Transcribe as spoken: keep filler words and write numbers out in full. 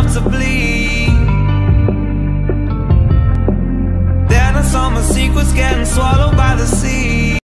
enough to bleed. Then I saw my secrets getting swallowed by the sea.